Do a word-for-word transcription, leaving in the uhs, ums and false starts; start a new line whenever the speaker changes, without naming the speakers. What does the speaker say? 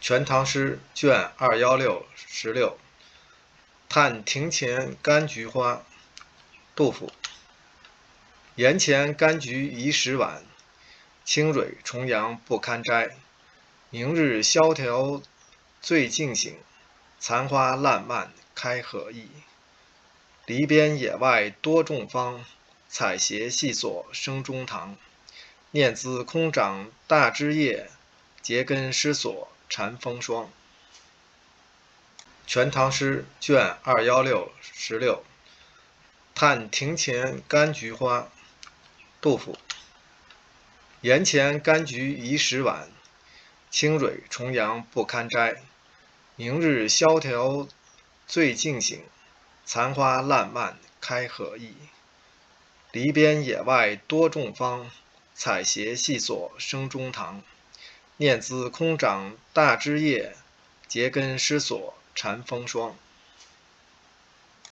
全唐诗》卷二幺六十六。叹庭前柑橘花，杜甫。檐前柑橘已始晚，清蕊重阳不堪摘。明日萧条最尽兴，残花烂漫开何意？篱边野外多种芳，采撷细作声中堂。念兹空长大枝叶，节根失锁禅风霜。全唐诗》卷二幺六十六。叹庭前柑橘花，杜甫。檐前柑橘已始晚，清蕊重阳不堪摘。明日萧条最尽兴，残花烂漫开何意？篱边野外多种芳，采撷细作声中堂。念兹空长大枝叶，节根失锁禅风霜。